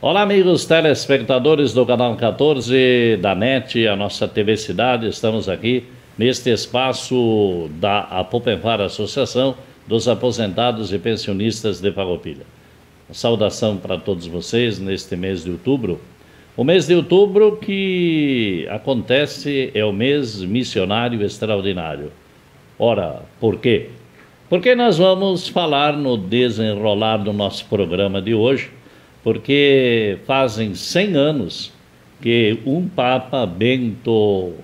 Olá, amigos telespectadores do canal 14 da NET, a nossa TV Cidade. Estamos aqui neste espaço da Apopenvar, Associação dos Aposentados e Pensionistas de Farroupilha. Uma saudação para todos vocês neste mês de outubro. O mês de outubro que acontece é o mês missionário extraordinário. Ora, por quê? Porque nós vamos falar no desenrolar do nosso programa de hoje, porque fazem 100 anos que um Papa, Bento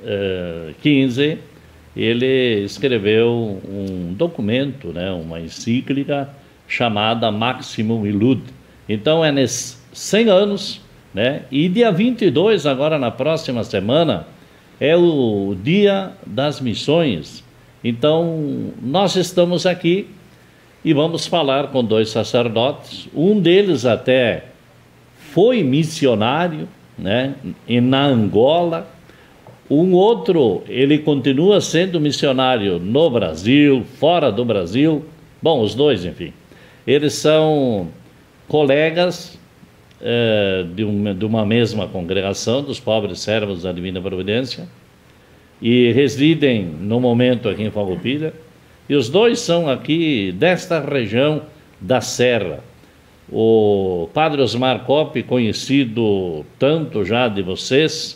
XV, ele escreveu um documento, né, uma encíclica chamada Maximum Illud. Então é nesses 100 anos, né, e dia 22, agora na próxima semana, é o Dia das Missões. Então nós estamos aqui e vamos falar com dois sacerdotes. Um deles até foi missionário, né, na Angola. Um outro, ele continua sendo missionário no Brasil, fora do Brasil. Bom, os dois, enfim. Eles são colegas de uma mesma congregação, dos pobres servos da Divina Providência, e residem no momento aqui em Farroupilha. E os dois são aqui desta região da Serra. O Padre Osmar Coppi, conhecido tanto já de vocês,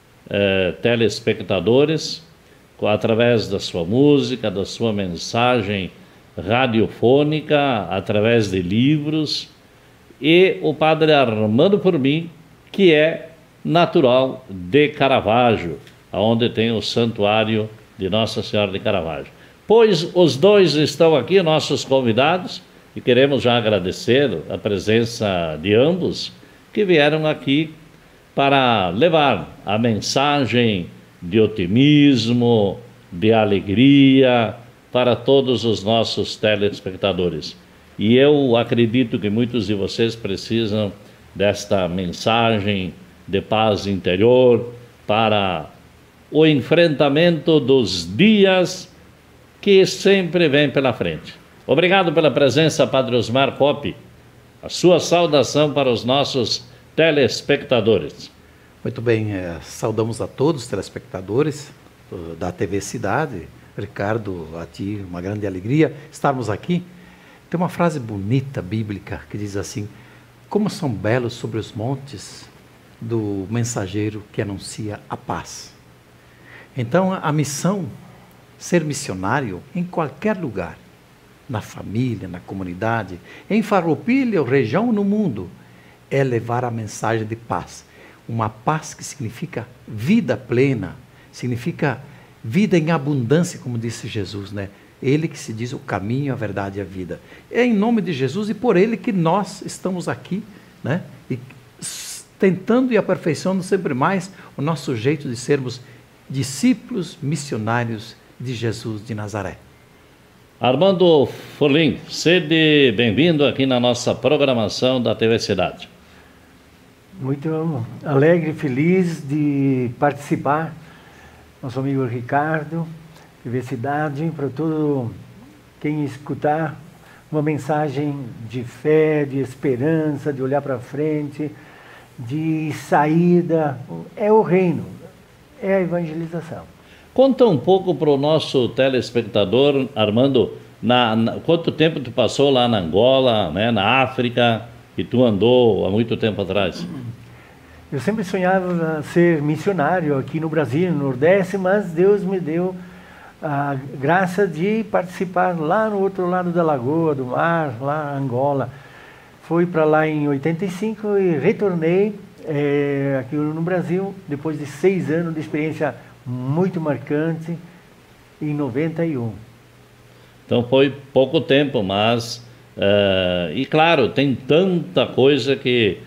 telespectadores, através da sua música, da sua mensagem radiofônica, através de livros, e o Padre Armando Formin, que é natural de Caravaggio, onde tem o santuário de Nossa Senhora de Caravaggio. Pois os dois estão aqui, nossos convidados, e queremos já agradecer a presença de ambos que vieram aqui para levar a mensagem de otimismo, de alegria para todos os nossos telespectadores. E eu acredito que muitos de vocês precisam desta mensagem de paz interior para o enfrentamento dos dias que sempre vem pela frente. Obrigado pela presença, Padre Osmar Coppi. A sua saudação para os nossos telespectadores. Muito bem, saudamos a todos os telespectadores da TV Cidade. Ricardo, a ti uma grande alegria estarmos aqui. Tem uma frase bonita, bíblica, que diz assim: como são belos sobre os montes do mensageiro que anuncia a paz. Então a missão, ser missionário em qualquer lugar, na família, na comunidade, em Farroupilha, região, no mundo, é levar a mensagem de paz. Uma paz que significa vida plena, significa vida em abundância, como disse Jesus, né? Ele que se diz o caminho, a verdade e a vida. É em nome de Jesus e por ele que nós estamos aqui, né? E tentando e aperfeiçoando sempre mais o nosso jeito de sermos discípulos missionários de Jesus de Nazaré. Armando Formin, sede bem-vindo aqui na nossa programação da TV Cidade. Muito alegre e feliz de participar, nosso amigo Ricardo, TV Cidade, para todo quem escutar uma mensagem de fé, de esperança, de olhar para frente, de saída. É o reino, é a evangelização. Conta um pouco para o nosso telespectador, Armando, quanto tempo tu passou lá na Angola, né, na África, e tu andou há muito tempo atrás? Eu sempre sonhava ser missionário aqui no Brasil, no Nordeste, mas Deus me deu a graça de participar lá no outro lado da lagoa, do mar, lá na Angola. Fui para lá em 85 e retornei aqui no Brasil, depois de 6 anos de experiência muito marcante, em 91. Então foi pouco tempo, mas e claro, tem tanta coisa que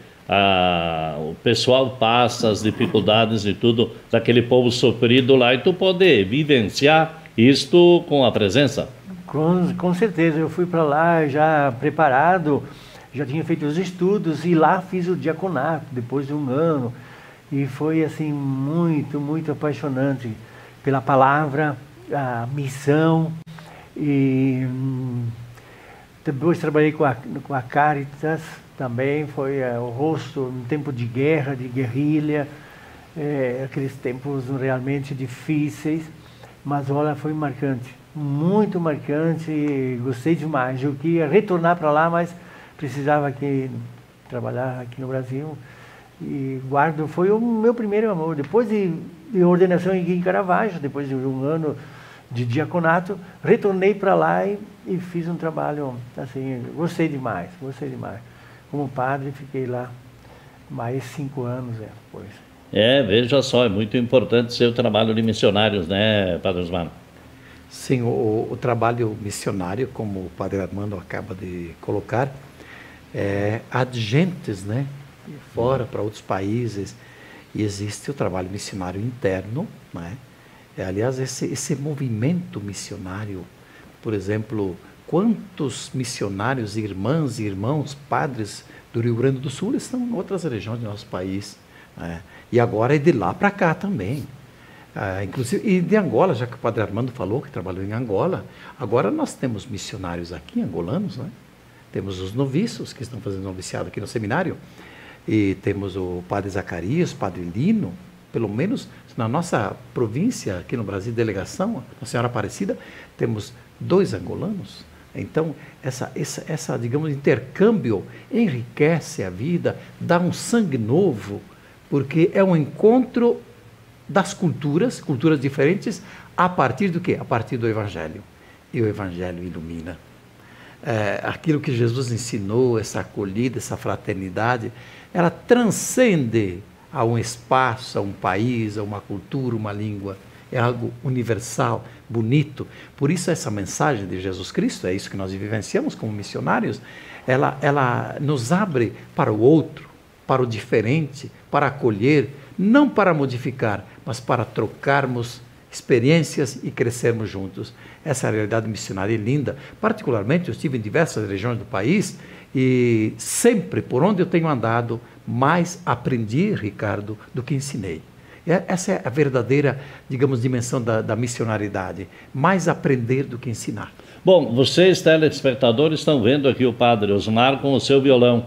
o pessoal passa, as dificuldades e tudo daquele povo sofrido lá, e tu pode vivenciar isto com a presença? Com certeza, eu fui para lá já preparado, já tinha feito os estudos e lá fiz o diaconato depois de 1 ano. E foi assim muito, muito apaixonante pela palavra, a missão. E Depois trabalhei com a Caritas, também foi o rosto no tempo de guerra, de guerrilha, aqueles tempos realmente difíceis, mas olha, foi marcante, muito marcante, e gostei demais. Eu queria retornar para lá, mas precisava trabalhar aqui no Brasil, e foi o meu primeiro amor. Depois de ordenação em Caravaggio, depois de um ano de diaconato, retornei para lá e fiz um trabalho assim, gostei demais. Como padre, fiquei lá mais 5 anos depois. Veja só, é muito importante ser o trabalho de missionários, né, Padre Osmar? Sim, o trabalho missionário, como o Padre Armando acaba de colocar, há gentes, né, fora para outros países, e existe o trabalho missionário interno, né? Aliás, esse movimento missionário, por exemplo, quantos missionários, irmãs e irmãos, padres do Rio Grande do Sul estão em outras regiões do nosso país, né? E agora é de lá para cá também. Inclusive, e de Angola, já que o Padre Armando falou que trabalhou em Angola, agora nós temos missionários aqui, angolanos, né? Temos os noviços que estão fazendo noviciado aqui no seminário, e temos o Padre Zacarias, o Padre Lino, pelo menos na nossa província, aqui no Brasil, delegação, a Senhora Aparecida, temos 2 angolanos. Então, essa, digamos, intercâmbio enriquece a vida, dá um sangue novo, porque é um encontro das culturas diferentes, a partir do quê? A partir do Evangelho. E o Evangelho ilumina. Aquilo que Jesus ensinou, essa acolhida, essa fraternidade, ela transcende a um espaço, a um país, a uma cultura, uma língua. É algo universal, bonito. Por isso essa mensagem de Jesus Cristo, é isso que nós vivenciamos como missionários, ela nos abre para o outro, para o diferente, para acolher, não para modificar, mas para trocarmos experiências e crescermos juntos. Essa realidade missionária é linda. Particularmente, eu estive em diversas regiões do país e sempre, por onde eu tenho andado, mais aprendi, Ricardo, do que ensinei. Essa é a verdadeira, digamos, dimensão da missionariedade. Mais aprender do que ensinar. Bom, vocês, telespectadores, estão vendo aqui o Padre Osmar com o seu violão.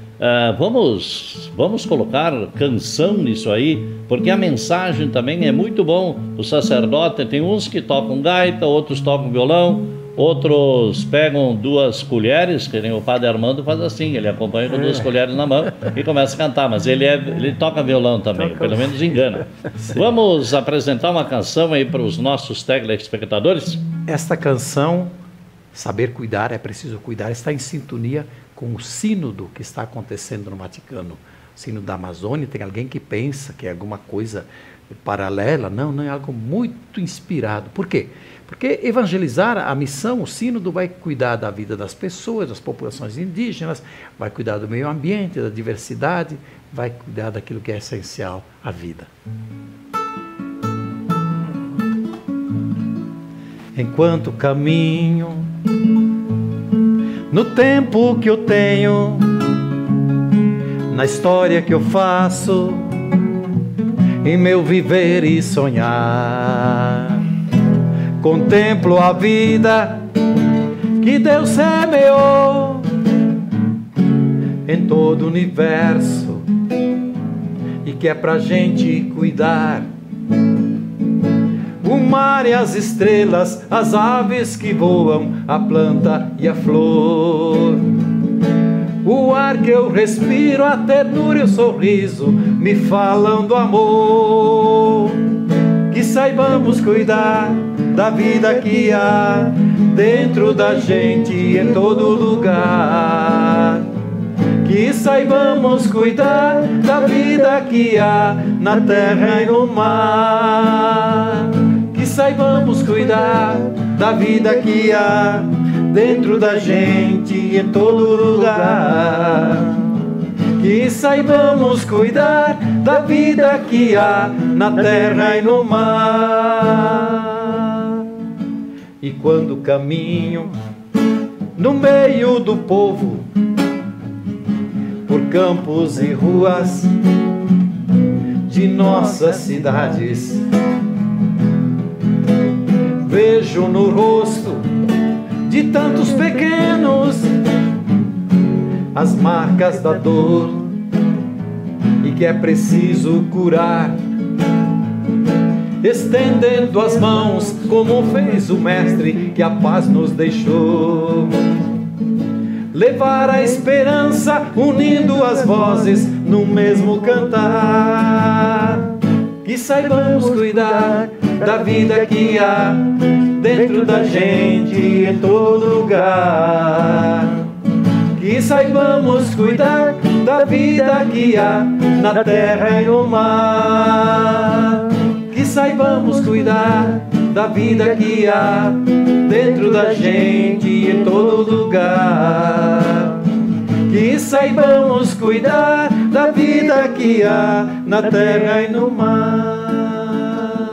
Vamos colocar canção nisso aí, porque a mensagem também é muito bom. O sacerdote, tem uns que tocam gaita, outros tocam violão, outros pegam 2 colheres, que nem o Padre Armando faz assim, ele acompanha com 2 colheres na mão e começa a cantar, mas ele toca violão também, pelo menos engana. Sim. Vamos apresentar uma canção aí para os nossos telespectadores? Esta canção, Saber Cuidar, é preciso cuidar, está em sintonia com o sínodo que está acontecendo no Vaticano. O sínodo da Amazônia, tem alguém que pensa que é alguma coisa paralela, não, é algo muito inspirado. Por quê? Porque evangelizar, a missão, o sínodo vai cuidar da vida das pessoas, das populações indígenas, vai cuidar do meio ambiente, da diversidade, vai cuidar daquilo que é essencial à vida. Enquanto caminho, no tempo que eu tenho, na história que eu faço, em meu viver e sonhar, contemplo a vida que Deus semeou em todo o universo e que é pra gente cuidar. O mar e as estrelas, as aves que voam, a planta e a flor. O ar que eu respiro, a ternura e o sorriso me falam do amor. Que saibamos cuidar da vida que há dentro da gente e em todo lugar. Que saibamos cuidar da vida que há na terra e no mar. Que saibamos cuidar da vida que há dentro da gente e em todo lugar. Que saibamos cuidar da vida que há na terra e no mar. E quando caminho no meio do povo, por campos e ruas de nossas cidades, vejo no rosto de de tantos pequenos, as marcas da dor, e que é preciso curar, estendendo as mãos como fez o mestre que a paz nos deixou. Levar a esperança unindo as vozes no mesmo cantar, que saibamos cuidar da vida que há dentro da gente em todo lugar. Que saibamos cuidar da vida que há na terra e no mar. Que saibamos cuidar da vida que há dentro da gente em todo lugar. Que saibamos cuidar da vida que há na terra e no mar.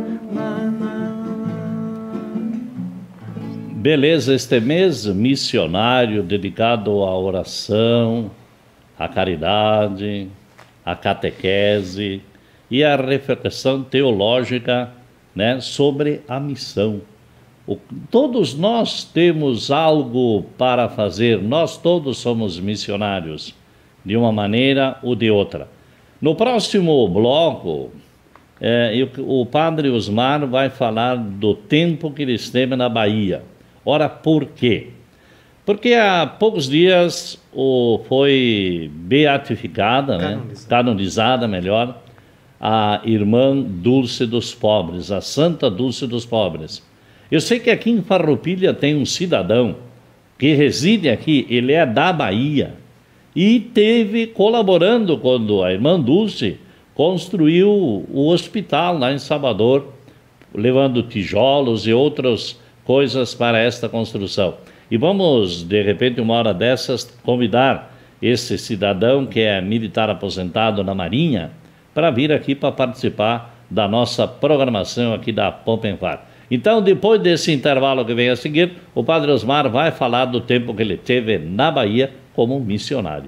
Beleza, este mês missionário dedicado à oração, à caridade, à catequese e à reflexão teológica, né, sobre a missão. Todos nós temos algo para fazer, nós todos somos missionários, de uma maneira ou de outra. No próximo bloco, o padre Osmar vai falar do tempo que ele esteve na Bahia. Ora, por quê? Porque há poucos dias foi beatificada, canonizada, melhor, a irmã Dulce dos Pobres, a Santa Dulce dos Pobres. Eu sei que aqui em Farroupilha tem um cidadão que reside aqui, ele é da Bahia, e teve colaborando quando a irmã Dulce construiu o hospital lá em Salvador, levando tijolos e outras coisas para esta construção. E vamos, de repente, uma hora dessas, convidar esse cidadão que é militar aposentado na Marinha para vir aqui para participar da nossa programação aqui da Pompenfar. Então, depois desse intervalo que vem a seguir, o padre Osmar vai falar do tempo que ele teve na Bahia como missionário.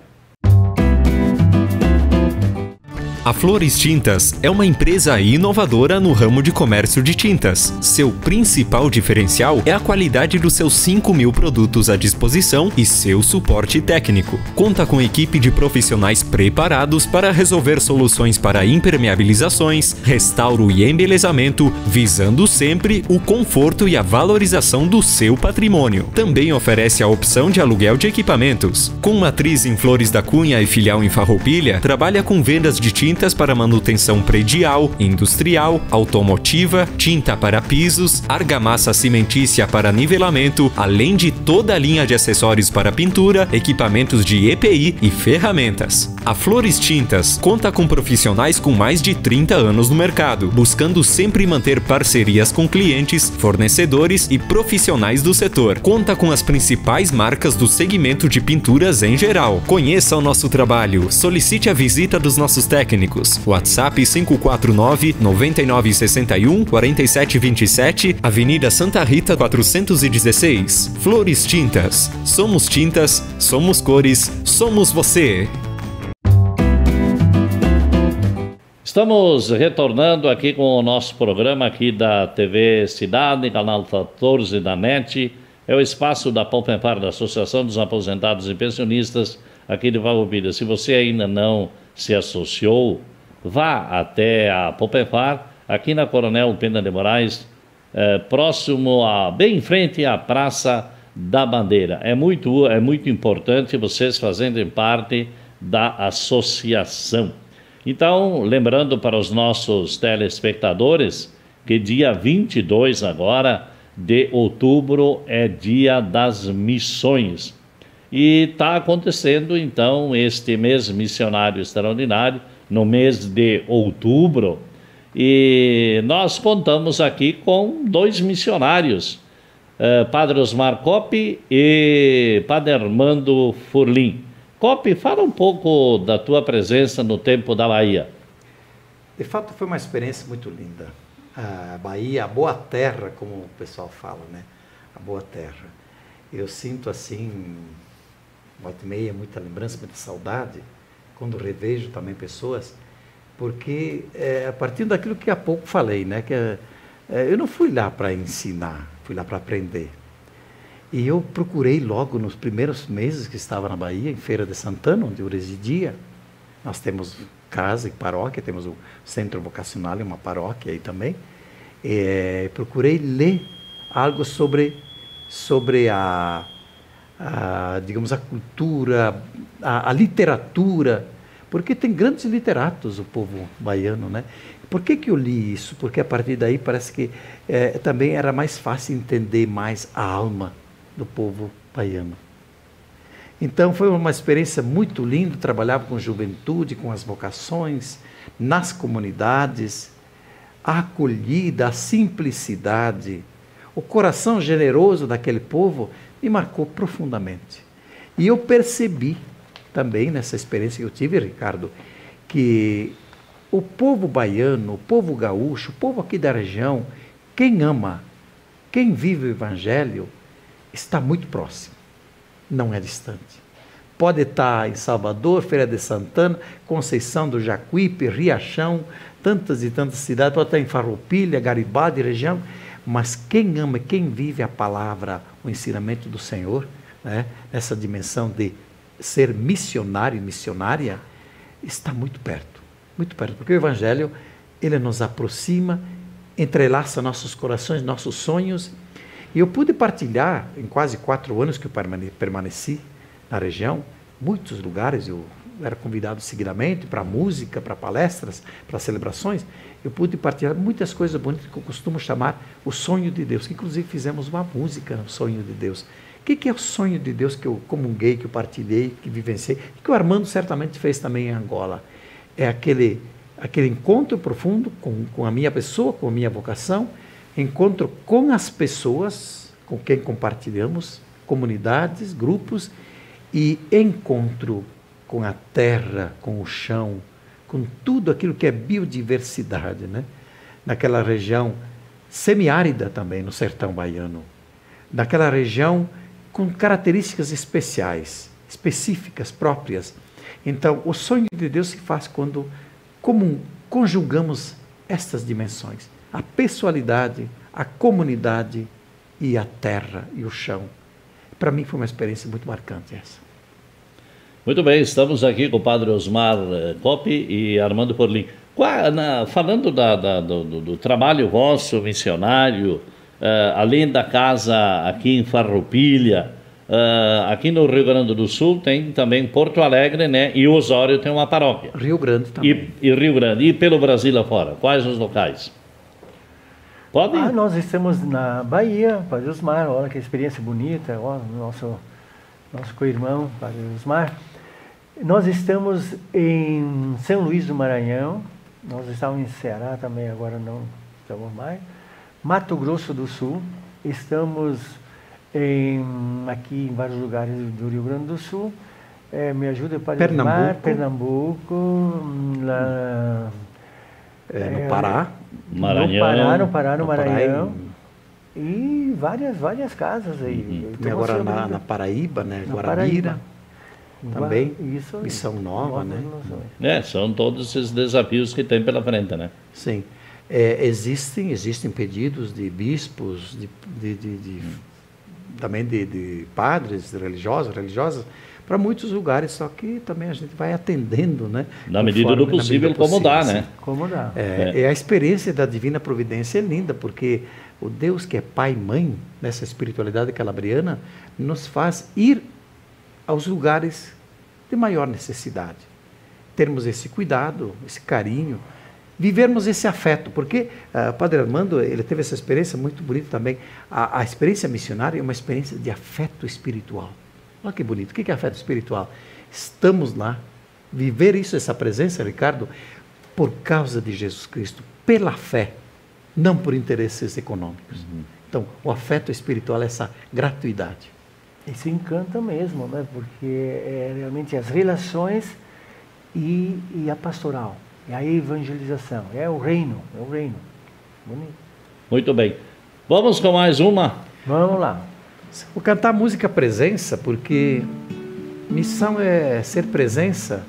A Flores Tintas é uma empresa inovadora no ramo de comércio de tintas. Seu principal diferencial é a qualidade dos seus 5.000 produtos à disposição e seu suporte técnico. Conta com equipe de profissionais preparados para resolver soluções para impermeabilizações, restauro e embelezamento, visando sempre o conforto e a valorização do seu patrimônio. Também oferece a opção de aluguel de equipamentos. Com matriz em Flores da Cunha e filial em Farroupilha, trabalha com vendas de tintas para manutenção predial, industrial, automotiva, tinta para pisos, argamassa cimentícia para nivelamento, além de toda a linha de acessórios para pintura, equipamentos de EPI e ferramentas. A Flores Tintas conta com profissionais com mais de 30 anos no mercado, buscando sempre manter parcerias com clientes, fornecedores e profissionais do setor. Conta com as principais marcas do segmento de pinturas em geral. Conheça o nosso trabalho, solicite a visita dos nossos técnicos. WhatsApp 549-9961-4727, Avenida Santa Rita 416. Flores Tintas. Somos tintas, somos cores, somos você. Estamos retornando aqui com o nosso programa aqui da TV Cidade, canal 14 da NET. É o espaço da Pompenfar, da Associação dos Aposentados e Pensionistas aqui de Farroupilha. Se você ainda não se associou, vá até a Pompenfar, aqui na Coronel Pena de Moraes, próximo bem em frente à Praça da Bandeira. É muito importante vocês fazerem parte da associação. Então, lembrando para os nossos telespectadores que dia 22 agora de outubro é dia das missões. E está acontecendo, então, este mês missionário extraordinário, no mês de outubro, e nós contamos aqui com 2 missionários, Padre Osmar Coppi e Padre Armando Furlim. Coppi, fala um pouco da tua presença no tempo da Bahia. De fato, foi uma experiência muito linda. A Bahia, a boa terra, como o pessoal fala, né? A boa terra. Eu sinto assim, volta e meia, muita lembrança, muita saudade, quando revejo também pessoas, porque a partir daquilo que há pouco falei, né? Que eu não fui lá para ensinar, fui lá para aprender. E eu procurei logo nos primeiros meses que estava na Bahia, em Feira de Santana, onde eu residia. Nós temos casa e paróquia, temos o centro vocacional e uma paróquia aí também. Procurei ler algo sobre digamos, a cultura, a literatura, porque tem grandes literatos o povo baiano, né? Por que eu li isso? Porque a partir daí parece que também era mais fácil entender mais a alma do povo baiano. Então foi uma experiência muito linda, trabalhava com juventude, com as vocações, nas comunidades, a acolhida, a simplicidade, o coração generoso daquele povo me marcou profundamente. E eu percebi também nessa experiência que eu tive, Ricardo, que o povo baiano, o povo gaúcho, o povo aqui da região, quem ama, quem vive o Evangelho, está muito próximo, não é distante. Pode estar em Salvador, Feira de Santana, Conceição do Jacuípe, Riachão, tantas e tantas cidades, pode estar em Farroupilha, Garibaldi, região, mas quem ama, quem vive a palavra, o ensinamento do Senhor, né, essa dimensão de ser missionário e missionária, está muito perto, porque o Evangelho, ele nos aproxima, entrelaça nossos corações, nossos sonhos, e eu pude partilhar, em quase 4 anos que eu permaneci na região, muitos lugares, eu era convidado seguidamente para música, para palestras, para celebrações, eu pude partilhar muitas coisas bonitas que eu costumo chamar o sonho de Deus, que inclusive fizemos uma música, o sonho de Deus. O que é o sonho de Deus que eu comunguei, que eu partilhei, que vivenciei, que o Armando certamente fez também em Angola? É aquele encontro profundo com a minha pessoa, com a minha vocação, encontro com as pessoas com quem compartilhamos, comunidades, grupos, e encontro com a terra, com o chão, com tudo aquilo que é biodiversidade, né? Naquela região semiárida também, no sertão baiano, naquela região com características especiais, específicas, próprias. Então, o sonho de Deus se faz quando conjugamos estas dimensões, a pessoalidade, a comunidade e a terra e o chão. Para mim foi uma experiência muito marcante essa. Muito bem, estamos aqui com o padre Osmar Coppi e Armando Porlin. Falando do trabalho vosso, missionário, além da casa aqui em Farroupilha, aqui no Rio Grande do Sul tem também Porto Alegre, né? E Osório tem uma paróquia. Rio Grande também. E Rio Grande. E pelo Brasil afora, quais os locais? Podem? Nós estamos na Bahia, Padre Osmar, olha que experiência bonita, nosso co-irmão, Padre Osmar. Nós estamos em São Luís do Maranhão, nós estamos em Ceará também, agora não estamos mais. Mato Grosso do Sul, estamos aqui em vários lugares do Rio Grande do Sul. Me ajuda, Padre Osmar, Pernambuco, no Pará. Maranhão. No Maranhão. E várias casas aí. E agora na Paraíba, né? Guarabira. Também. Isso, Missão Nova, né? São todos esses desafios que tem pela frente, né? Sim. Existem pedidos de bispos, também de padres religiosas, para muitos lugares, só que também a gente vai atendendo, né? Na medida do possível, como dá, né? Como dá. A experiência da Divina Providência é linda, porque o Deus que é Pai e Mãe, nessa espiritualidade calabriana, nos faz ir aos lugares de maior necessidade. Termos esse cuidado, esse carinho, vivermos esse afeto, porque Padre Armando, ele teve essa experiência muito bonita também. A experiência missionária é uma experiência de afeto espiritual. Olha que bonito. O que é afeto espiritual? Estamos lá, viver isso, essa presença, Ricardo, por causa de Jesus Cristo, pela fé, não por interesses econômicos. Então, o afeto espiritual é essa gratuidade. Isso encanta mesmo, né? Porque realmente as relações e a pastoral, e a evangelização, é o reino. Bonito. Muito bem. Vamos com mais uma? Vamos lá. Vou cantar a música Presença, porque missão é ser presença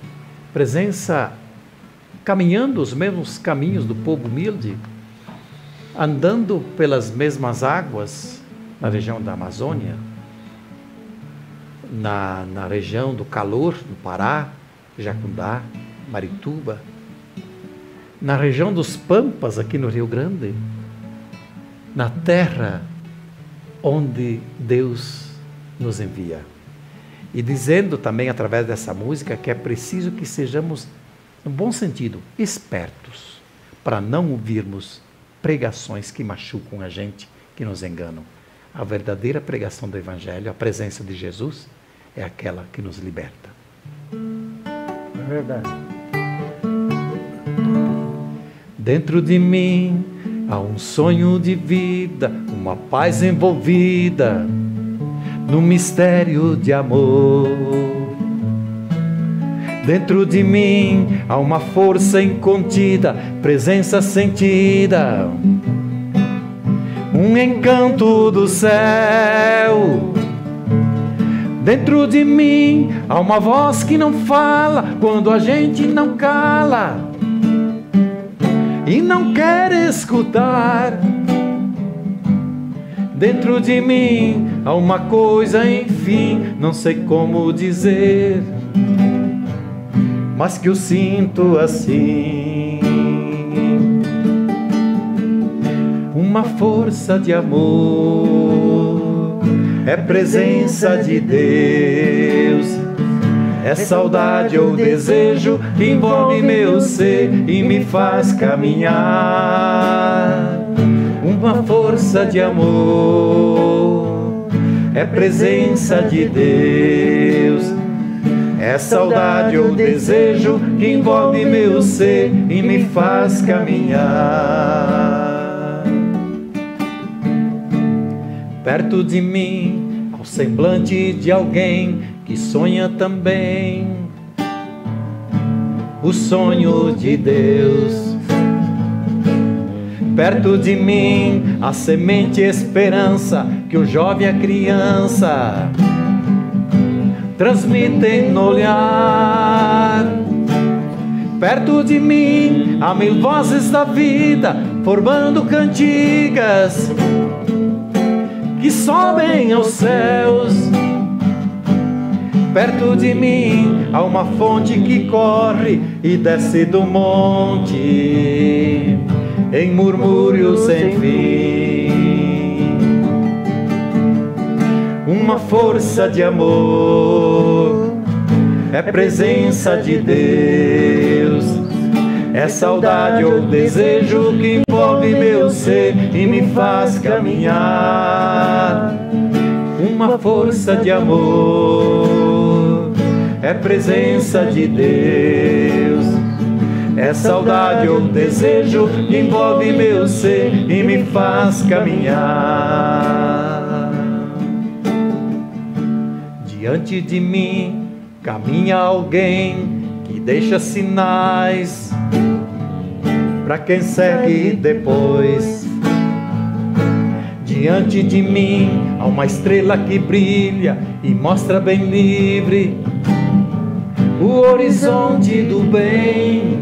caminhando os mesmos caminhos do povo humilde, andando pelas mesmas águas, na região da Amazônia, na região do calor, no Pará, Jacundá, Marituba, na região dos Pampas, aqui no Rio Grande, na terra onde Deus nos envia. E dizendo também através dessa música que é preciso que sejamos, no bom sentido, espertos, para não ouvirmos pregações que machucam a gente, que nos enganam. A verdadeira pregação do Evangelho, a presença de Jesus, é aquela que nos liberta. É verdade. Dentro de mim há um sonho de vida, uma paz envolvida no mistério de amor. Dentro de mim há uma força incontida, presença sentida, um encanto do céu. Dentro de mim há uma voz que não fala quando a gente não cala e não quer escutar. Dentro de mim há uma coisa, enfim, não sei como dizer, mas que eu sinto assim, uma força de amor, é presença de Deus, é saudade ou desejo que envolve meu ser e me faz caminhar. Uma força de amor, é presença de Deus, é saudade ou desejo que envolve meu ser e me faz caminhar. Perto de mim, ao semblante de alguém que sonha também o sonho de Deus. Perto de mim, a semente esperança que o jovem e a criança transmitem no olhar. Perto de mim, há mil vozes da vida formando cantigas que sobem aos céus. Perto de mim, há uma fonte que corre e desce do monte em murmúrio sem fim. Uma força de amor, é presença de Deus, é saudade ou desejo que envolve meu ser e me faz caminhar. Uma força de amor, é presença de Deus, é saudade ou desejo que envolve meu ser e me faz caminhar. Diante de mim caminha alguém que deixa sinais para quem segue depois. Diante de mim há uma estrela que brilha e mostra bem livre o horizonte do bem.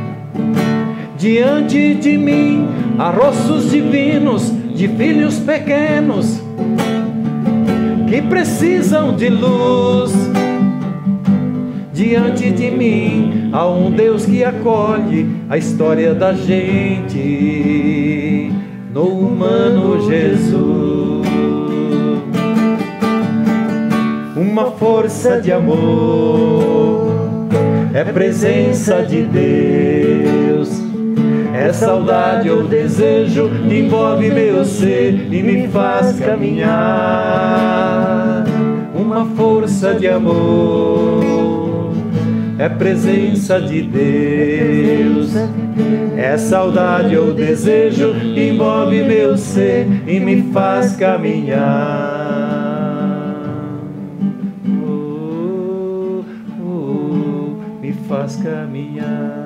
Diante de mim há rostos divinos de filhos pequenos que precisam de luz. Diante de mim há um Deus que acolhe a história da gente no humano Jesus. Uma força de amor, é presença de Deus, é saudade ou desejo que envolve meu ser e me faz caminhar. Uma força de amor, é presença de Deus, é saudade ou desejo que envolve meu ser e me faz caminhar. Me faz caminhar.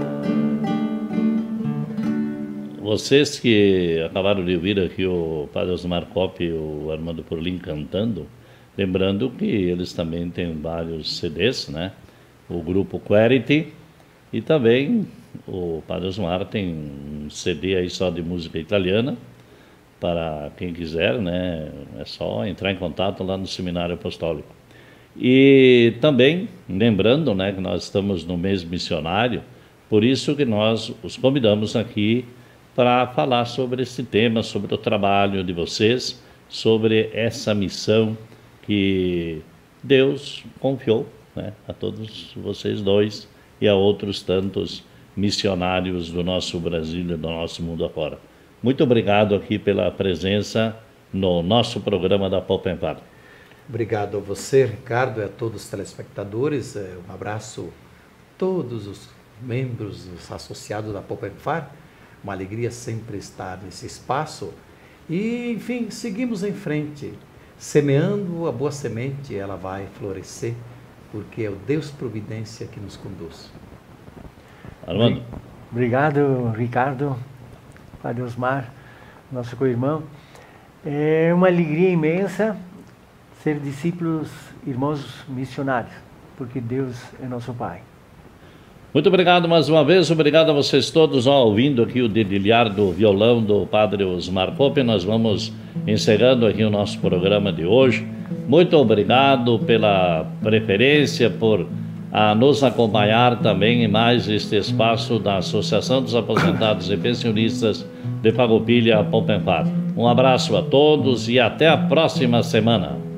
Vocês que acabaram de ouvir aqui o Padre Osmar Kopp e o Armando Porlin cantando, lembrando que eles também têm vários CDs, né? O grupo Querity, e também o Padre Osmar tem um CD aí só de música italiana, para quem quiser, né? É só entrar em contato lá no Seminário Apostólico. E também, lembrando, né, que nós estamos no mês missionário, por isso que nós os convidamos aqui para falar sobre esse tema, sobre o trabalho de vocês, sobre essa missão que Deus confiou, né, a todos vocês dois e a outros tantos missionários do nosso Brasil e do nosso mundo afora. Muito obrigado aqui pela presença no nosso programa da Popenvar. Obrigado a você, Ricardo, e a todos os telespectadores. Um abraço a todos os membros, os associados da Popenvar. Uma alegria sempre estar nesse espaço. E, enfim, seguimos em frente, semeando a boa semente, ela vai florescer, porque é o Deus Providência que nos conduz. Armando. Obrigado, Ricardo, Padre Osmar, nosso co-irmão. É uma alegria imensa ser discípulos, irmãos missionários, porque Deus é nosso Pai. Muito obrigado mais uma vez, obrigado a vocês todos, ouvindo aqui o dedilhar do violão do Padre Osmar Pope. Nós vamos encerrando aqui o nosso programa de hoje. Muito obrigado pela preferência, por nos acompanhar também em mais este espaço da Associação dos Aposentados e Pensionistas de Farroupilha, Popenvar. Um abraço a todos e até a próxima semana.